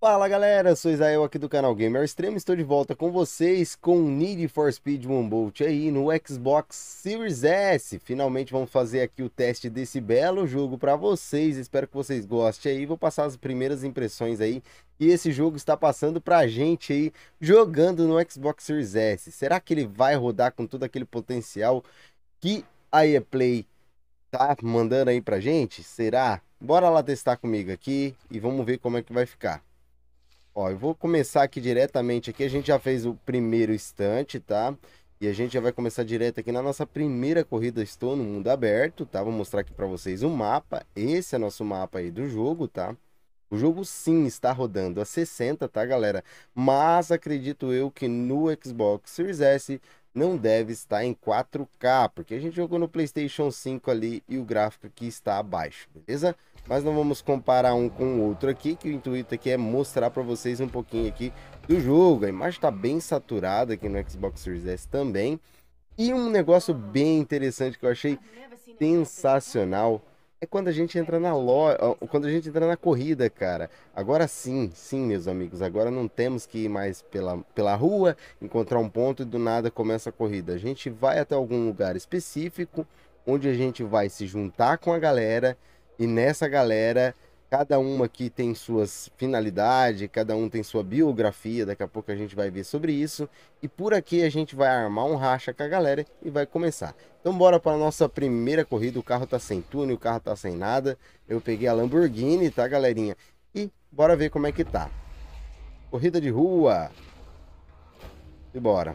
Fala galera, sou Isael aqui do canal Gamer Extremo, estou de volta com vocês com Need for Speed Unbolt aí no Xbox Series S. Finalmente vamos fazer aqui o teste desse belo jogo para vocês, espero que vocês gostem aí. Vou passar as primeiras impressões aí que esse jogo está passando pra gente aí, jogando no Xbox Series S. Será que ele vai rodar com todo aquele potencial que a EA Play tá mandando aí pra gente? Será? Bora lá testar comigo aqui e vamos ver como é que vai ficar. Ó, eu vou começar aqui diretamente aqui, a gente já fez o primeiro instante, tá? E a gente já vai começar direto aqui na nossa primeira corrida. Estou no mundo aberto, tá? Vou mostrar aqui pra vocês o mapa. Esse é nosso mapa aí do jogo, tá? O jogo sim está rodando a 60, tá, galera? Mas acredito eu que no Xbox Series S não deve estar em 4K, porque a gente jogou no PlayStation 5 ali e o gráfico aqui está abaixo, beleza? Mas não vamos comparar um com o outro aqui, que o intuito aqui é mostrar para vocês um pouquinho aqui do jogo. A imagem está bem saturada aqui no Xbox Series S também. E um negócio bem interessante que eu achei sensacional é quando a gente entra na loja, quando a gente entra na corrida, cara. Agora sim, sim, meus amigos, agora não temos que ir mais pela rua, encontrar um ponto e do nada começa a corrida. A gente vai até algum lugar específico, onde a gente vai se juntar com a galera, e nessa galera, cada uma aqui tem suas finalidades, cada um tem sua biografia, daqui a pouco a gente vai ver sobre isso. E por aqui a gente vai armar um racha com a galera e vai começar. Então bora para a nossa primeira corrida. O carro tá sem túnel, o carro tá sem nada. Eu peguei a Lamborghini, tá, galerinha? E bora ver como é que tá. Corrida de rua. E bora.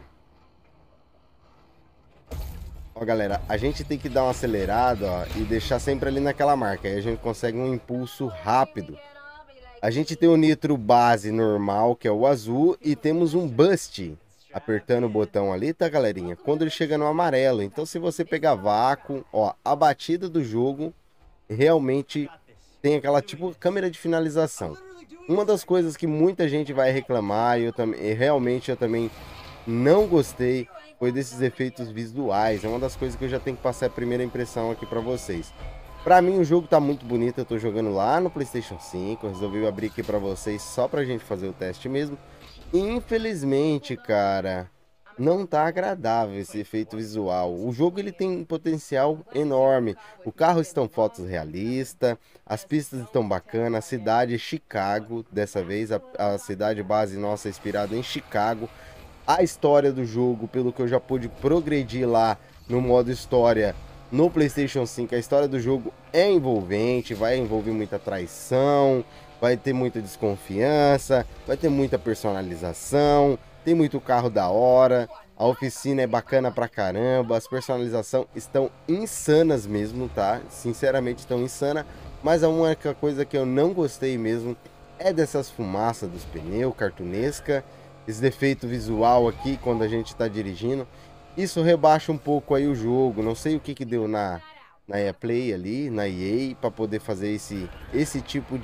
Ó, galera, a gente tem que dar uma acelerada, ó, e deixar sempre ali naquela marca. Aí a gente consegue um impulso rápido. A gente tem o nitro base normal, que é o azul, e temos um boost. Apertando o botão ali, tá, galerinha? Quando ele chega no amarelo. Então, se você pegar vácuo, ó, a batida do jogo realmente tem aquela tipo câmera de finalização. Uma das coisas que muita gente vai reclamar, e eu também, realmente eu também não gostei, foi desses efeitos visuais. É uma das coisas que eu já tenho que passar a primeira impressão aqui para vocês. Pra mim o jogo tá muito bonito, eu tô jogando lá no PlayStation 5, eu resolvi abrir aqui pra vocês só pra gente fazer o teste mesmo. Infelizmente, cara, não tá agradável esse efeito visual. O jogo ele tem um potencial enorme. O carro estão fotos realistas, as pistas estão bacanas, a cidade é Chicago, dessa vez a cidade base nossa é inspirada em Chicago. A história do jogo, pelo que eu já pude progredir lá no modo história no PlayStation 5, a história do jogo é envolvente, vai envolver muita traição, vai ter muita desconfiança, vai ter muita personalização, tem muito carro da hora, a oficina é bacana pra caramba, as personalizações estão insanas mesmo, tá? Sinceramente estão insanas, mas a única coisa que eu não gostei mesmo é dessas fumaças dos pneus, cartunesca, esse defeito visual aqui quando a gente tá dirigindo. Isso rebaixa um pouco aí o jogo. Não sei o que que deu na EA Play ali, na EA, para poder fazer esse tipo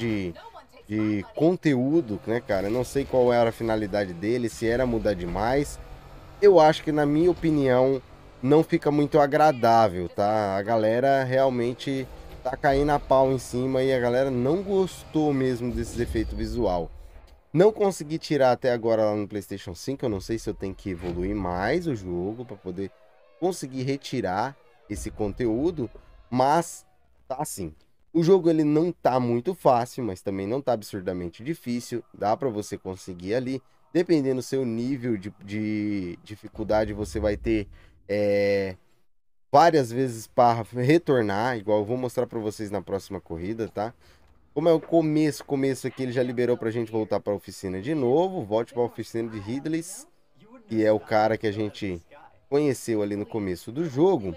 de conteúdo, né, cara? Não sei qual era a finalidade dele, se era mudar demais. Eu acho que, na minha opinião, não fica muito agradável, tá? A galera realmente tá caindo a pau em cima e a galera não gostou mesmo desse efeito visual. Não consegui tirar até agora lá no PlayStation 5. Eu não sei se eu tenho que evoluir mais o jogo para poder conseguir retirar esse conteúdo, mas tá assim. O jogo ele não tá muito fácil, mas também não tá absurdamente difícil. Dá para você conseguir ali, dependendo do seu nível de dificuldade, você vai ter várias vezes para retornar, igual eu vou mostrar para vocês na próxima corrida, tá? Como é o começo aqui, ele já liberou pra gente voltar pra oficina de novo. Volte pra oficina de Ridley, que é o cara que a gente conheceu ali no começo do jogo.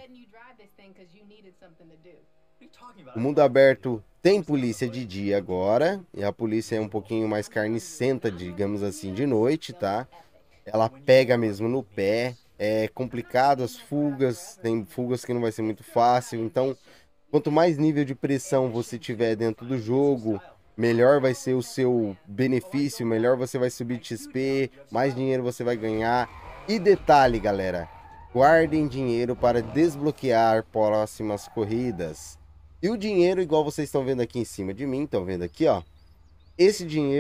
O mundo aberto tem polícia de dia agora, e a polícia é um pouquinho mais carnicenta, digamos assim, de noite, tá? Ela pega mesmo no pé, é complicado as fugas, tem fugas que não vai ser muito fácil, então quanto mais nível de pressão você tiver dentro do jogo, melhor vai ser o seu benefício, melhor você vai subir de XP, mais dinheiro você vai ganhar. E detalhe, galera, guardem dinheiro para desbloquear próximas corridas. E o dinheiro, igual vocês estão vendo aqui em cima de mim, estão vendo aqui, ó. Esse dinheiro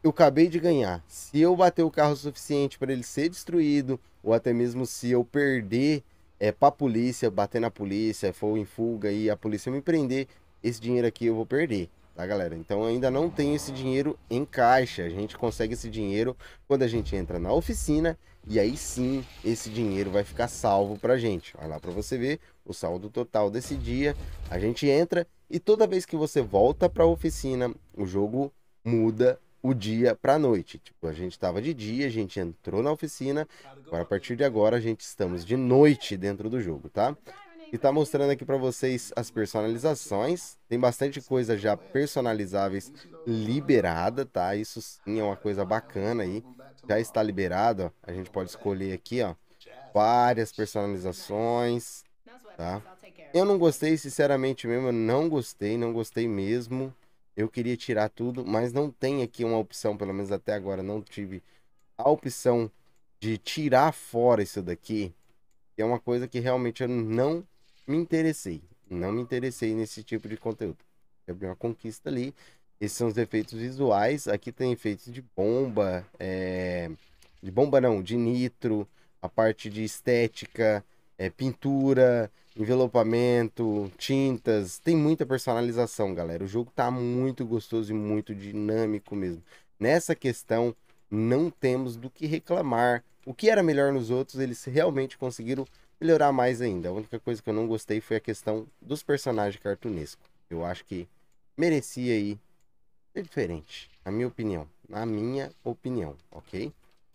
eu acabei de ganhar. Se eu bater o carro o suficiente para ele ser destruído, ou até mesmo se eu perder pra polícia, bater na polícia, for em fuga e a polícia me prender, esse dinheiro aqui eu vou perder, tá, galera? Então eu ainda não tenho esse dinheiro em caixa. A gente consegue esse dinheiro quando a gente entra na oficina e aí sim esse dinheiro vai ficar salvo pra gente. Olha lá pra você ver o saldo total desse dia. A gente entra e toda vez que você volta pra oficina, o jogo muda o dia pra noite. Tipo, a gente tava de dia, a gente entrou na oficina, agora a partir de agora a gente estamos de noite dentro do jogo, tá? E tá mostrando aqui pra vocês as personalizações. Tem bastante coisa já personalizáveis liberada, tá? Isso sim é uma coisa bacana aí. Já está liberado, ó. A gente pode escolher aqui, ó, várias personalizações, tá? Eu não gostei, sinceramente mesmo, eu não gostei, não gostei mesmo. Eu queria tirar tudo, mas não tem aqui uma opção, pelo menos até agora não tive a opção de tirar fora isso daqui, que é uma coisa que realmente eu não me interessei. Não me interessei nesse tipo de conteúdo. Eu vi uma conquista ali. Esses são os efeitos visuais. Aqui tem efeitos de bomba, de bomba não, de nitro, a parte de estética, pintura, envelopamento, tintas. Tem muita personalização, galera. O jogo tá muito gostoso e muito dinâmico mesmo. Nessa questão, não temos do que reclamar. O que era melhor nos outros, eles realmente conseguiram melhorar mais ainda. A única coisa que eu não gostei foi a questão dos personagens cartunescos. Eu acho que merecia aí ser diferente, na minha opinião. Na minha opinião, ok?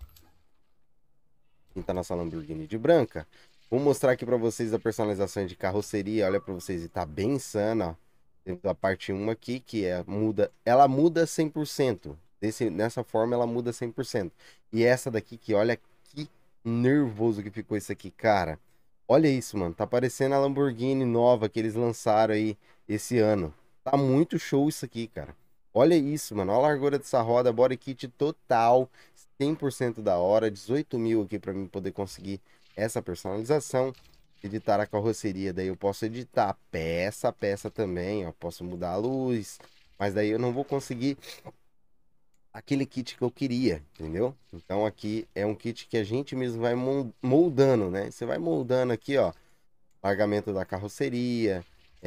Quem tá nossa Lamborghini de branca. Vou mostrar aqui pra vocês a personalização de carroceria. Olha pra vocês, e tá bem insana, ó. Temos a parte 1 aqui, que ela muda 100%. Nessa forma, ela muda 100%. E essa daqui, que olha que nervoso que ficou isso aqui, cara. Olha isso, mano. Tá parecendo a Lamborghini nova que eles lançaram aí esse ano. Tá muito show isso aqui, cara. Olha isso, mano. Olha a largura dessa roda. Body kit total. 100% da hora. 18 mil aqui pra mim poder conseguir essa personalização. Editar a carroceria. Daí eu posso editar peça a peça também, ó. Posso mudar a luz. Mas daí eu não vou conseguir aquele kit que eu queria, entendeu? Então aqui é um kit que a gente mesmo vai moldando, né? Você vai moldando aqui, ó, largamento da carroceria,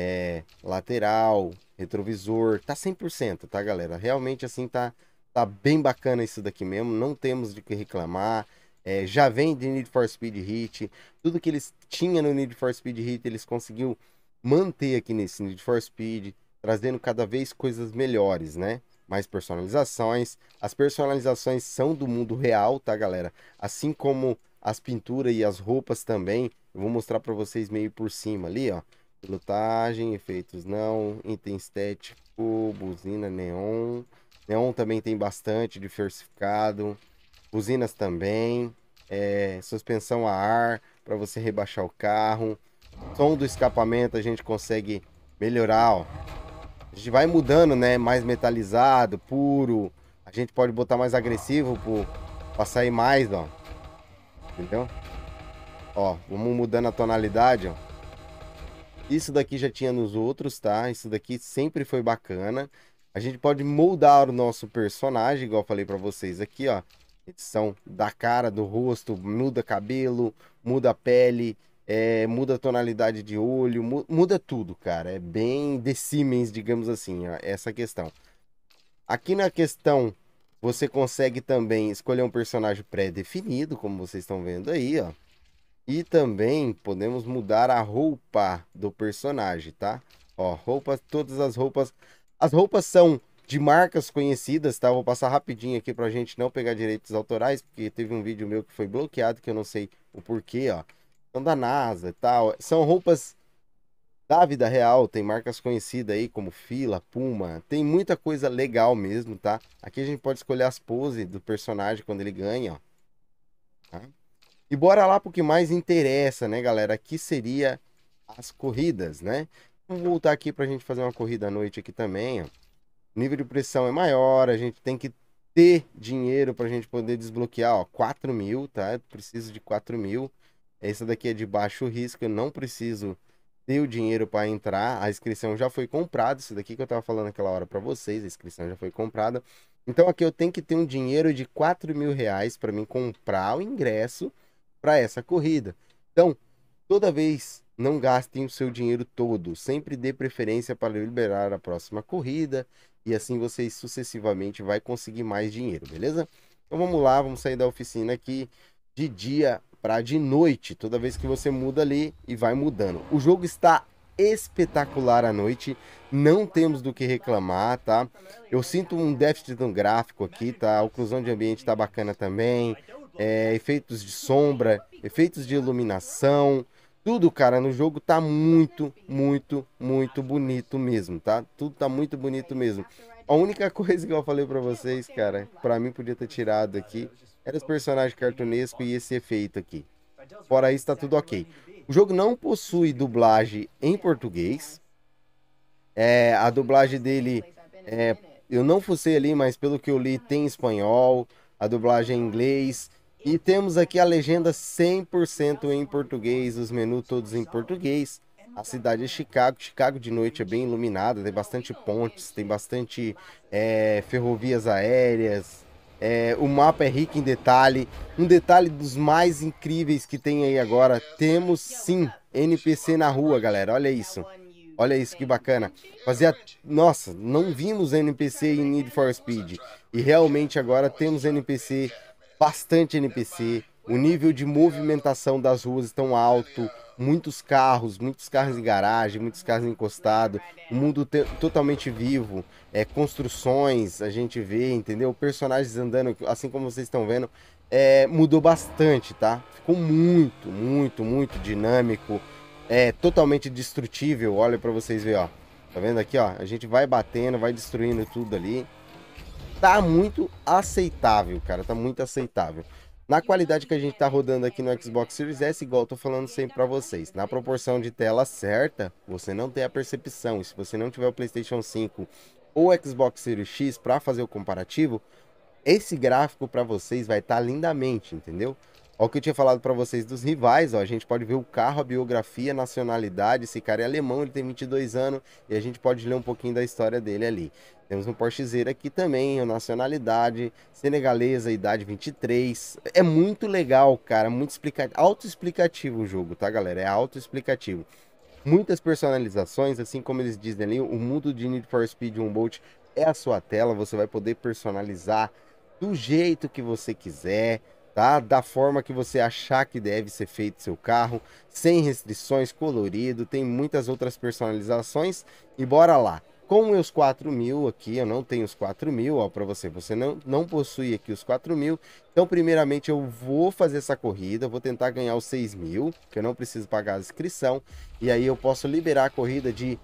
lateral, retrovisor, tá 100%, tá, galera? Realmente assim tá bem bacana isso daqui mesmo, não temos de que reclamar. Já vem de Need for Speed Heat, tudo que eles tinham no Need for Speed Heat, eles conseguiu manter aqui nesse Need for Speed, trazendo cada vez coisas melhores, né? Mais personalizações. As personalizações são do mundo real, tá, galera? Assim como as pinturas e as roupas também. Eu vou mostrar para vocês meio por cima ali, ó. Pilotagem, efeitos não, item estético, buzina neon. Neon também tem bastante diversificado. Buzinas também. Suspensão a ar para você rebaixar o carro. Som do escapamento a gente consegue melhorar, ó. A gente vai mudando, né? Mais metalizado, puro. A gente pode botar mais agressivo pra sair mais, ó. Entendeu? Ó, vamos mudando a tonalidade, ó. Isso daqui já tinha nos outros, tá? Isso daqui sempre foi bacana. A gente pode moldar o nosso personagem, igual eu falei pra vocês aqui, ó. Edição da cara, do rosto, muda cabelo, muda a pele, muda a tonalidade de olho, muda tudo, cara. É bem The Siemens, digamos assim, ó, essa questão. Aqui na questão, você consegue também escolher um personagem pré-definido, como vocês estão vendo aí, ó. E também podemos mudar a roupa do personagem, tá? Ó, roupas, todas as roupas. As roupas são de marcas conhecidas, tá? Vou passar rapidinho aqui pra gente não pegar direitos autorais, porque teve um vídeo meu que foi bloqueado, que eu não sei o porquê, ó. São da NASA e tal. São roupas da vida real, tem marcas conhecidas aí, como Fila, Puma. Tem muita coisa legal mesmo, tá? Aqui a gente pode escolher as poses do personagem quando ele ganha, ó. Tá? E bora lá pro que mais interessa, né, galera? Que seria as corridas, né? Vamos voltar aqui pra gente fazer uma corrida à noite aqui também, ó. O nível de pressão é maior, a gente tem que ter dinheiro pra gente poder desbloquear, ó, 4 mil, tá? Eu preciso de 4 mil. Essa daqui é de baixo risco, eu não preciso ter o dinheiro para entrar. A inscrição já foi comprada, isso daqui que eu tava falando aquela hora pra vocês, a inscrição já foi comprada. Então aqui eu tenho que ter um dinheiro de 4.000 reais para mim comprar o ingresso para essa corrida. Então, toda vez não gastem o seu dinheiro todo, sempre dê preferência para liberar a próxima corrida e assim vocês sucessivamente vai conseguir mais dinheiro, beleza? Então vamos lá, vamos sair da oficina aqui de dia para de noite, toda vez que você muda ali e vai mudando. O jogo está espetacular à noite, não temos do que reclamar, tá? Eu sinto um déficit no gráfico aqui, tá? A oclusão de ambiente tá bacana também, efeitos de sombra, efeitos de iluminação, tudo, cara, no jogo tá muito, muito, muito bonito mesmo, tá? Tudo tá muito bonito mesmo. A única coisa que eu falei pra vocês, cara, pra mim podia ter tirado aqui, era os personagens cartunescos e esse efeito aqui. Fora isso, tá tudo ok. O jogo não possui dublagem em português. A dublagem dele, eu não fucei ali, mas pelo que eu li, tem em espanhol, a dublagem em inglês. E temos aqui a legenda 100% em português, os menus todos em português. A cidade é Chicago. Chicago de noite é bem iluminada, tem bastante pontes, tem bastante ferrovias aéreas. O mapa é rico em detalhe. Um detalhe dos mais incríveis que tem aí agora, temos sim NPC na rua, galera. Olha isso. Olha isso que bacana. Nossa, não vimos NPC em Need for Speed. E realmente agora temos NPC, bastante NPC. O nível de movimentação das ruas estão alto. Muitos carros em garagem, muitos carros encostados. O mundo totalmente vivo. Construções, a gente vê, entendeu? Personagens andando, assim como vocês estão vendo. Mudou bastante, tá? Ficou muito, muito, muito dinâmico. Totalmente destrutível. Olha pra vocês verem, ó. Tá vendo aqui, ó? A gente vai batendo, vai destruindo tudo ali. Tá muito aceitável, cara. Tá muito aceitável. Na qualidade que a gente tá rodando aqui no Xbox Series S, igual eu tô falando sempre pra vocês, na proporção de tela certa, você não tem a percepção. E se você não tiver o PlayStation 5 ou Xbox Series X pra fazer o comparativo, esse gráfico para vocês vai estar lindamente, entendeu? Ó, o que eu tinha falado para vocês dos rivais, ó, a gente pode ver o carro, a biografia, a nacionalidade. Esse cara é alemão, ele tem 22 anos e a gente pode ler um pouquinho da história dele ali. Temos um Porschezeiro aqui também, a nacionalidade, senegalesa, idade 23. É muito legal, cara, muito autoexplicativo o jogo, tá, galera? É autoexplicativo. Muitas personalizações, assim como eles dizem ali, o mundo de Need for Speed Unbolt é a sua tela, você vai poder personalizar do jeito que você quiser, tá? Da forma que você achar que deve ser feito seu carro, sem restrições, colorido, tem muitas outras personalizações e bora lá. Com meus 4.000 aqui, eu não tenho os 4.000, ó, para você não possui aqui os 4.000, então primeiramente eu vou fazer essa corrida, vou tentar ganhar os 6.000, que eu não preciso pagar a inscrição, e aí eu posso liberar a corrida de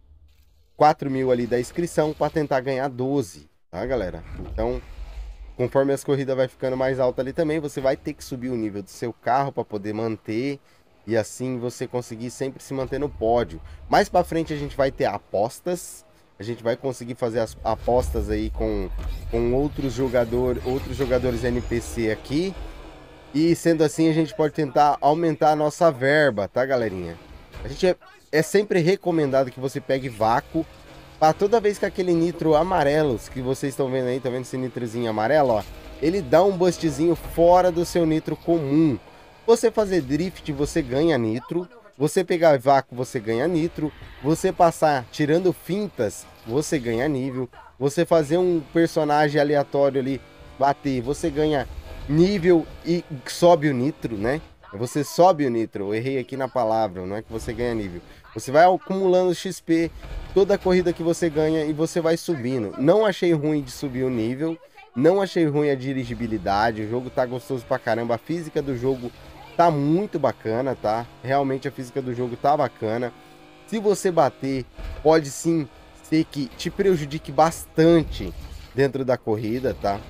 4.000 ali da inscrição para tentar ganhar 12, tá, galera? Então, conforme as corridas vai ficando mais alta ali também, você vai ter que subir o nível do seu carro para poder manter e assim você conseguir sempre se manter no pódio. Mais para frente a gente vai ter apostas, a gente vai conseguir fazer as apostas aí com outros jogadores NPC aqui. E sendo assim, a gente pode tentar aumentar a nossa verba, tá, galerinha? A gente é sempre recomendado que você pegue vácuo para toda vez que aquele nitro amarelo que vocês estão vendo aí, tá vendo esse nitrozinho amarelo, ó? Ele dá um bustzinho fora do seu nitro comum. Você fazer drift, você ganha nitro. Você pegar vácuo, você ganha nitro. Você passar tirando fintas, você ganha nível. Você fazer um personagem aleatório ali, bater, você ganha nível e sobe o nitro, né? Você sobe o nitro, eu errei aqui na palavra, não é que você ganha nível. Você vai acumulando XP, toda a corrida que você ganha e você vai subindo. Não achei ruim de subir o nível, não achei ruim a dirigibilidade, o jogo tá gostoso pra caramba, a física do jogo tá muito bacana, tá? Realmente a física do jogo tá bacana. Se você bater, pode sim ser que te prejudique bastante dentro da corrida, tá?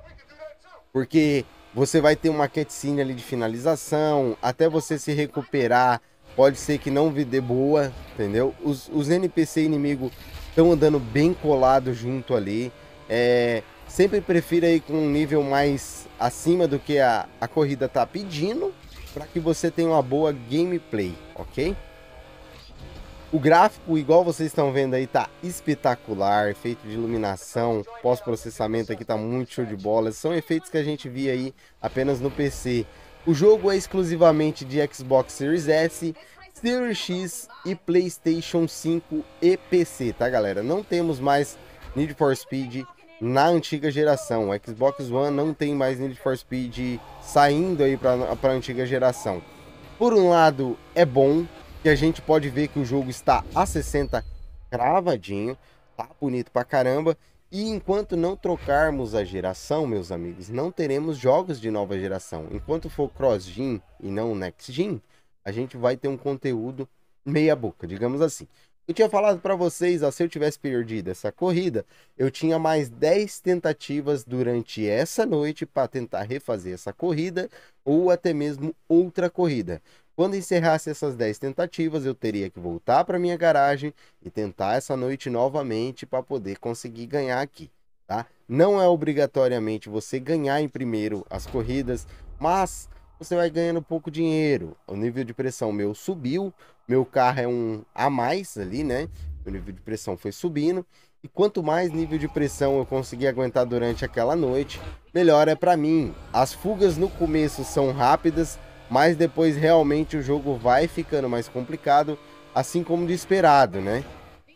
Porque você vai ter uma cutscene ali de finalização, até você se recuperar, pode ser que não dê boa, entendeu? Os NPC inimigo estão andando bem colado junto ali. Sempre prefira ir com um nível mais acima do que a corrida tá pedindo, para que você tenha uma boa gameplay, ok? O gráfico, igual vocês estão vendo aí, tá espetacular. Efeito de iluminação, pós-processamento aqui tá muito show de bola. São efeitos que a gente via aí apenas no PC. O jogo é exclusivamente de Xbox Series S, Series X e PlayStation 5 e PC, tá, galera? Não temos mais Need for Speed na antiga geração. O Xbox One não tem mais Need for Speed saindo aí para a antiga geração. Por um lado, é bom que a gente pode ver que o jogo está a 60 cravadinho, tá bonito pra caramba. E enquanto não trocarmos a geração, meus amigos, não teremos jogos de nova geração. Enquanto for cross-gen e não next-gen, a gente vai ter um conteúdo meia boca, digamos assim. Eu tinha falado para vocês, ó, se eu tivesse perdido essa corrida, eu tinha mais 10 tentativas durante essa noite para tentar refazer essa corrida ou até mesmo outra corrida. Quando encerrasse essas 10 tentativas, eu teria que voltar para minha garagem e tentar essa noite novamente para poder conseguir ganhar aqui, tá? Não é obrigatoriamente você ganhar em primeiro as corridas, mas você vai ganhando pouco dinheiro. O nível de pressão meu subiu, meu carro é um a mais ali, né? O nível de pressão foi subindo. E quanto mais nível de pressão eu conseguir aguentar durante aquela noite, melhor é para mim. As fugas no começo são rápidas, mas depois realmente o jogo vai ficando mais complicado, assim como de esperado, né?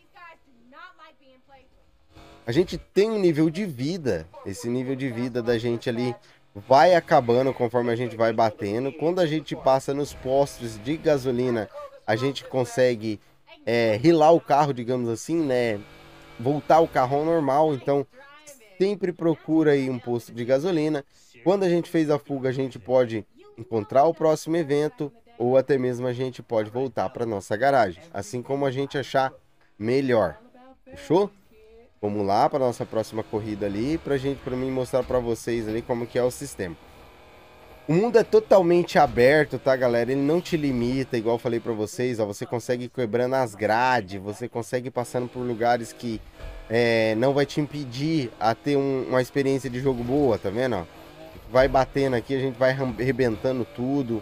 A gente tem um nível de vida, esse nível de vida da gente ali vai acabando conforme a gente vai batendo. Quando a gente passa nos postos de gasolina, a gente consegue rilar o carro, digamos assim, né? Voltar o carro ao normal, então sempre procura aí um posto de gasolina. Quando a gente fez a fuga, a gente pode encontrar o próximo evento ou até mesmo a gente pode voltar para nossa garagem, assim como a gente achar melhor. Fechou? Vamos lá para nossa próxima corrida ali, para mim mostrar para vocês ali como que é o sistema. O mundo é totalmente aberto, tá, galera? Ele não te limita, igual eu falei para vocês, ó, você consegue quebrando as grades, você consegue passando por lugares que não vai te impedir a ter uma experiência de jogo boa, tá vendo? Ó? Vai batendo aqui, a gente vai arrebentando tudo.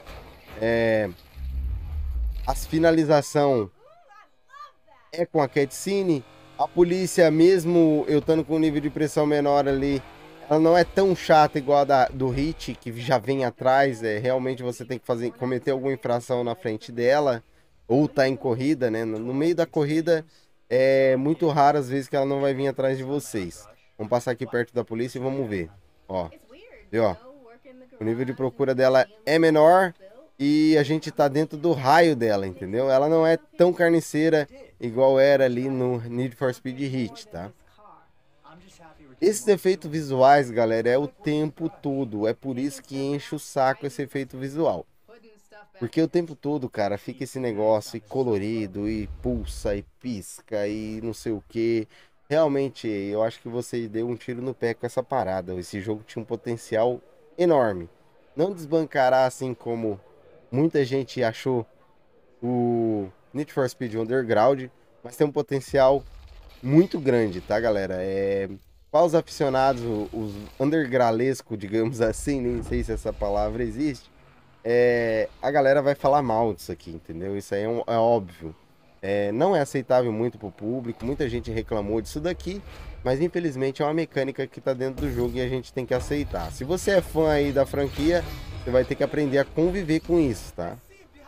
As finalização é com a cutscene. A polícia, mesmo eu estando com um nível de pressão menor ali, ela não é tão chata igual a do Hit, que já vem atrás. Realmente você tem que cometer alguma infração na frente dela, ou tá em corrida, né? No meio da corrida é muito raro às vezes que ela não vai vir atrás de vocês. Vamos passar aqui perto da polícia e vamos ver. Ó, viu, ó? O nível de procura dela é menor e a gente tá dentro do raio dela, entendeu? Ela não é tão carniceira igual era ali no Need for Speed Heat, tá? Esses efeitos visuais, galera, é o tempo todo. É por isso que enche o saco esse efeito visual. Porque o tempo todo, cara, fica esse negócio colorido e pulsa e pisca e não sei o que. Realmente, eu acho que você deu um tiro no pé com essa parada. Esse jogo tinha um potencial enorme. Não desbancará assim como muita gente achou o Need for Speed Underground, mas tem um potencial muito grande, tá, galera? Para os aficionados, os undergralesco, digamos assim, nem sei se essa palavra existe, a galera vai falar mal disso aqui, entendeu? Isso aí é óbvio. Não é aceitável muito pro público, muita gente reclamou disso daqui, mas infelizmente é uma mecânica que tá dentro do jogo e a gente tem que aceitar. Se você é fã aí da franquia, você vai ter que aprender a conviver com isso, tá?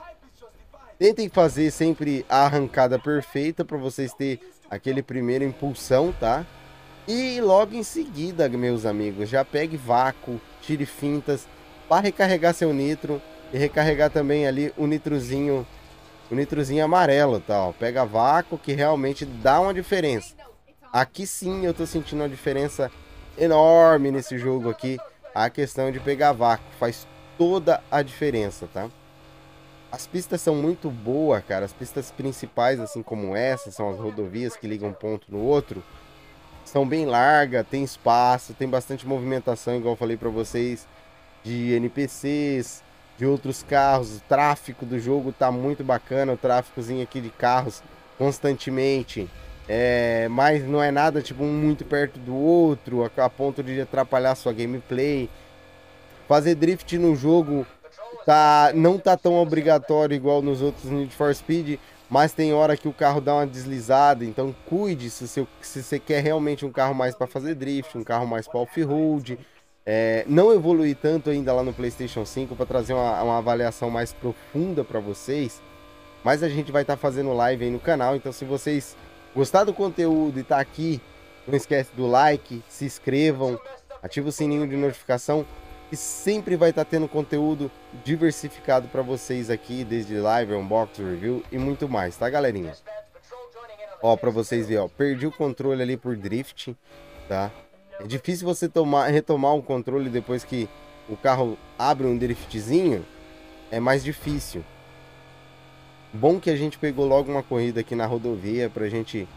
Tentem fazer sempre a arrancada perfeita para vocês terem aquele primeiro impulsão, tá? E logo em seguida, meus amigos, já pegue vácuo, tire fintas para recarregar seu nitro e recarregar também ali o nitrozinho amarelo, tá? Ó, pega vácuo que realmente dá uma diferença. Aqui sim eu tô sentindo uma diferença enorme nesse jogo aqui. A questão de pegar vácuo faz toda a diferença, tá? As pistas são muito boas, cara. As pistas principais, assim como essa, são as rodovias que ligam um ponto no outro. São bem largas, tem espaço, tem bastante movimentação, igual eu falei pra vocês, de NPCs, de outros carros. O tráfego do jogo tá muito bacana, o tráficozinho aqui de carros constantemente. Mas não é nada tipo um muito perto do outro, a ponto de atrapalhar sua gameplay. Fazer drift no jogo não tá tão obrigatório igual nos outros Need for Speed, mas tem hora que o carro dá uma deslizada, então cuide se você quer realmente um carro mais para fazer drift, um carro mais para off-road. Não evolui tanto ainda lá no PlayStation 5 para trazer uma avaliação mais profunda para vocês, mas a gente vai estar fazendo live aí no canal, então se vocês gostar do conteúdo e tá aqui, não esquece do like, se inscrevam, ativa o sininho de notificação, que sempre vai estar tendo conteúdo diversificado para vocês aqui, desde live, unboxing, review e muito mais, tá, galerinha? Ó, para vocês verem, ó, perdi o controle ali por drift, tá? É difícil você retomar o controle depois que o carro abre um driftzinho, é mais difícil. Bom que a gente pegou logo uma corrida aqui na rodovia pra gente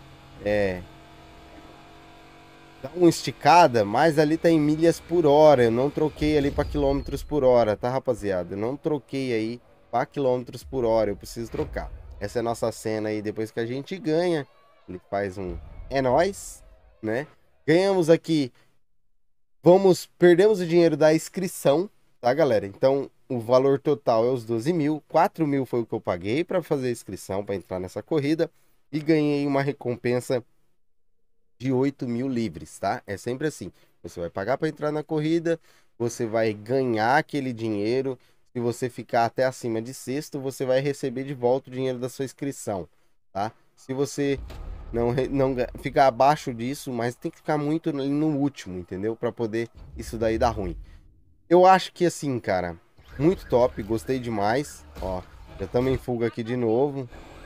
dar uma esticada, mas ali tá em milhas por hora. Eu não troquei ali para quilômetros por hora, tá, rapaziada? Eu não troquei aí para quilômetros por hora. Eu preciso trocar. Essa é a nossa cena aí. Depois que a gente ganha, ele faz um é nóis, né? Ganhamos aqui. Perdemos o dinheiro da inscrição, tá, galera? Então, o valor total é os 12 mil. 4 mil foi o que eu paguei para fazer a inscrição, para entrar nessa corrida. E ganhei uma recompensa de 8 mil livres, tá? É sempre assim. Você vai pagar para entrar na corrida, você vai ganhar aquele dinheiro. Se você ficar até acima de sexto, você vai receber de volta o dinheiro da sua inscrição, tá? Se você não ficar abaixo disso, mas tem que ficar muito no último, entendeu? Para poder isso daí dar ruim. Eu acho que assim, cara, muito top, gostei demais. Ó, já estamos em fuga aqui de novo.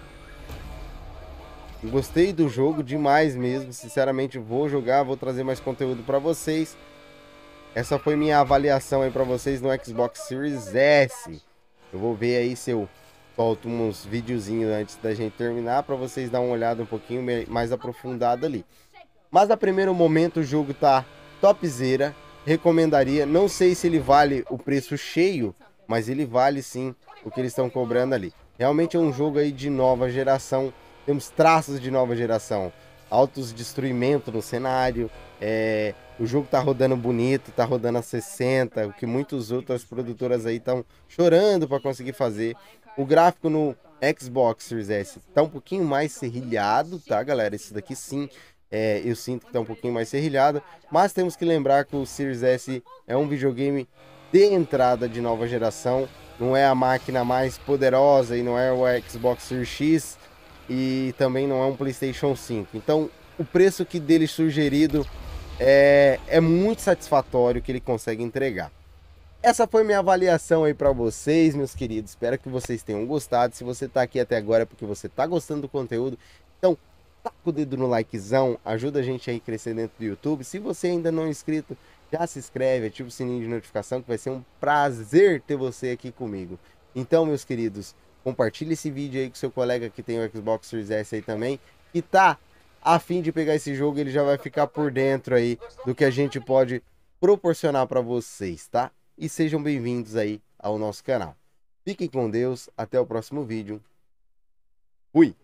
Gostei do jogo demais mesmo, sinceramente vou jogar, vou trazer mais conteúdo para vocês. Essa foi minha avaliação aí para vocês no Xbox Series S. Eu vou ver aí se eu solto uns videozinhos antes da gente terminar para vocês dar uma olhada um pouquinho mais aprofundada ali. Mas a primeiro momento o jogo tá topzera, recomendaria. Não sei se ele vale o preço cheio, mas ele vale sim o que eles estão cobrando ali. Realmente é um jogo aí de nova geração, temos traços de nova geração, altos destruimento no cenário, o jogo tá rodando bonito, tá rodando a 60, o que muitas outras produtoras aí estão chorando para conseguir fazer. O gráfico no Xbox Series S tá um pouquinho mais serrilhado, tá, galera? Esse daqui sim, eu sinto que tá um pouquinho mais serrilhado, mas temos que lembrar que o Series S é um videogame de entrada de nova geração, não é a máquina mais poderosa e não é o Xbox Series X e também não é um PlayStation 5. Então, o preço que dele sugerido é muito satisfatório que ele consegue entregar. Essa foi minha avaliação aí para vocês, meus queridos. Espero que vocês tenham gostado. Se você tá aqui até agora é porque você tá gostando do conteúdo. Então, taca o dedo no likezão, ajuda a gente aí a crescer dentro do YouTube. Se você ainda não é inscrito, já se inscreve, ativa o sininho de notificação, que vai ser um prazer ter você aqui comigo. Então, meus queridos, compartilhe esse vídeo aí com seu colega que tem o Xbox Series S aí também, que tá a fim de pegar esse jogo, ele já vai ficar por dentro aí do que a gente pode proporcionar para vocês, tá? E sejam bem-vindos aí ao nosso canal. Fiquem com Deus, até o próximo vídeo. Fui!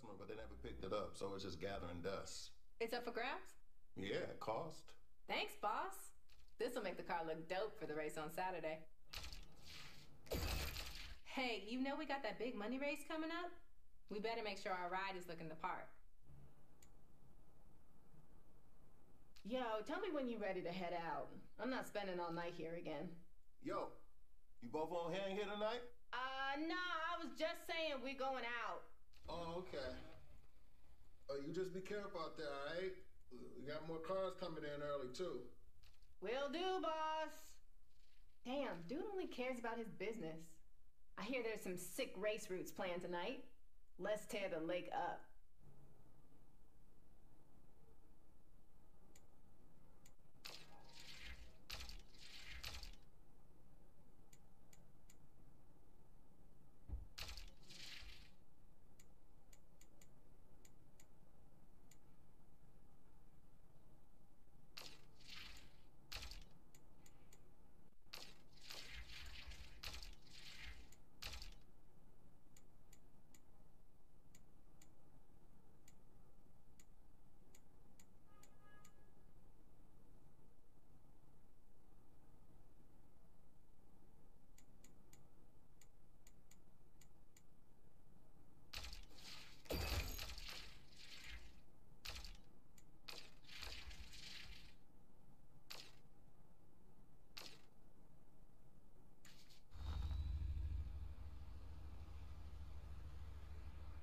It's up for grabs? Yeah, cost. Thanks, boss. This'll make the car look dope for the race on Saturday. Hey, you know we got that big money race coming up? We better make sure our ride is looking the part. Yo, tell me when you're ready to head out. I'm not spending all night here again. Yo, you both on hand here tonight? Nah, I was just saying we're going out. Oh, okay. Oh, you just be careful out there, all right? We got more cars coming in early, too. Will do, boss. Damn, dude only cares about his business. I hear there's some sick race routes planned tonight. Let's tear the lake up.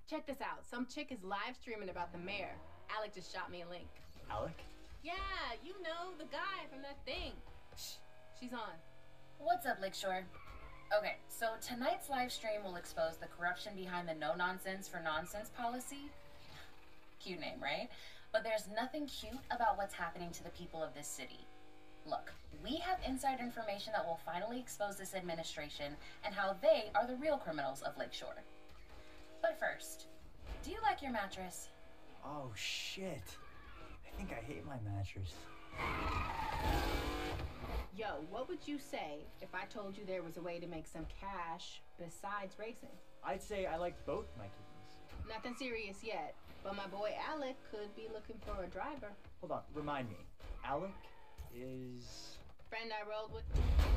Check this out. Some chick is live streaming about the mayor. Alec just shot me a link. Alec? Yeah, you know, the guy from that thing. Shh, she's on. What's up, Lakeshore? Okay, so tonight's live stream will expose the corruption behind the no nonsense for nonsense policy. Cute name, right? But there's nothing cute about what's happening to the people of this city. Look, we have inside information that will finally expose this administration and how they are the real criminals of Lakeshore. But first, do you like your mattress? Oh, shit. I think I hate my mattress. Yo, what would you say if I told you there was a way to make some cash besides racing? I'd say I like both my kittens. Nothing serious yet, but my boy Alec could be looking for a driver. Hold on, remind me. Alec is... Friend I rolled with.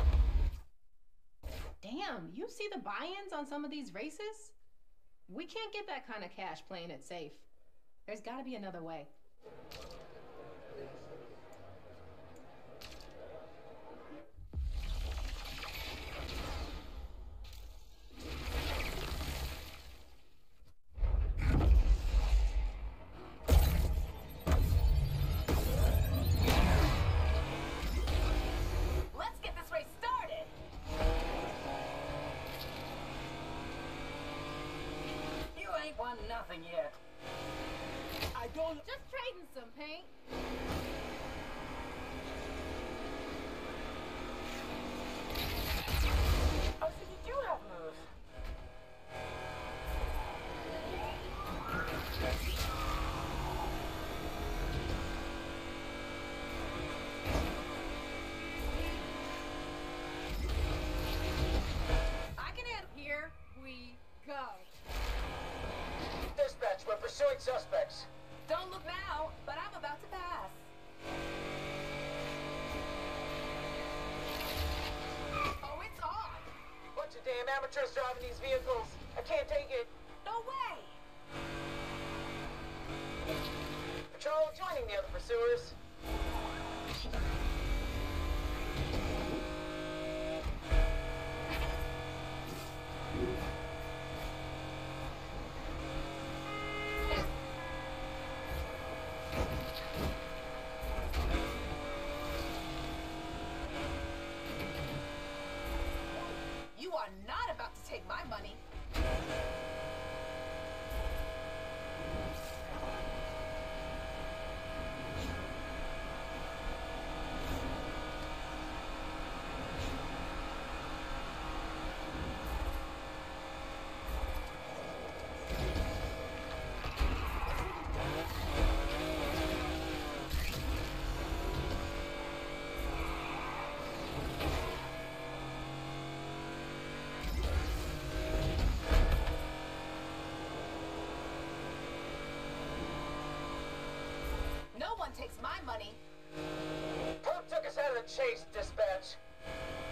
Damn, you see the buy-ins on some of these races? We can't get that kind of cash playing it safe. There's gotta be another way. Let's get this race started! You ain't won nothing yet. I don't... Just trading some paint. Oh, so you do have moves. I can handle. Here we go. Dispatch, we're pursuing suspects. Don't look now, but I'm about to pass. Oh, it's on. Bunch of damn amateurs driving these vehicles. I can't take it. No way. Patrol joining the other pursuers. You are not about to take my money. No one takes my money. Perp took us out of the chase, dispatch.